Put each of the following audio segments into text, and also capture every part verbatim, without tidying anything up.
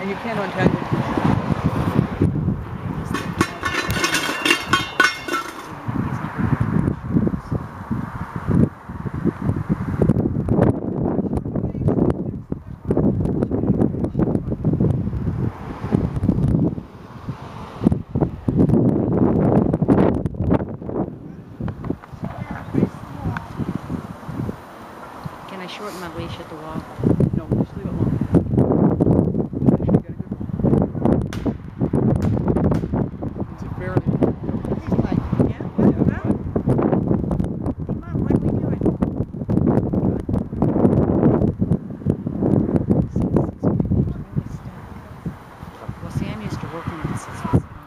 And you can't untangle. Can I shorten my leash at the wall? No, just leave it long. Is it fairly? He's like, yeah, what? Huh? Hey, Mom, what are we doing? Well, see, I'm used to working at six.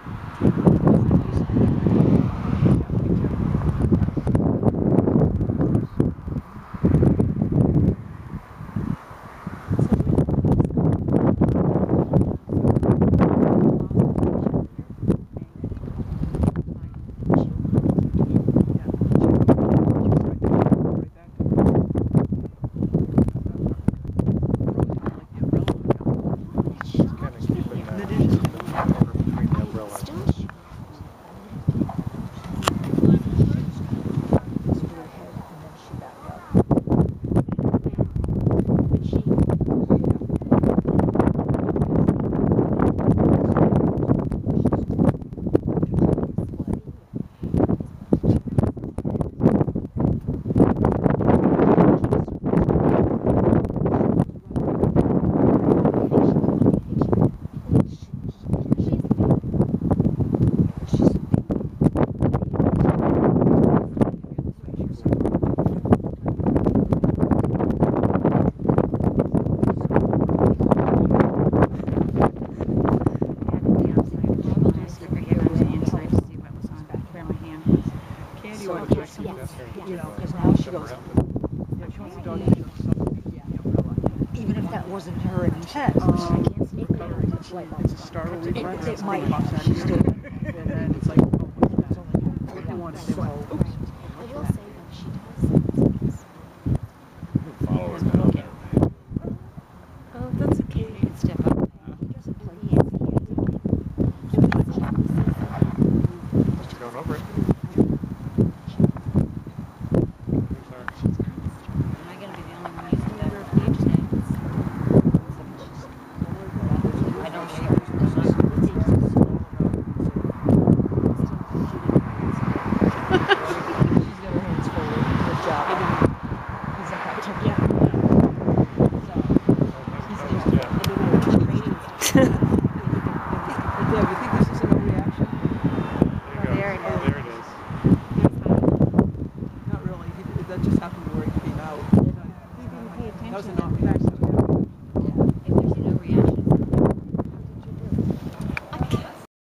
You know, because now she goes, even if that wasn't her intent, Um, it's a startle reflex. it might, And then it's like, oh, what is that? What do you want to say? Oops.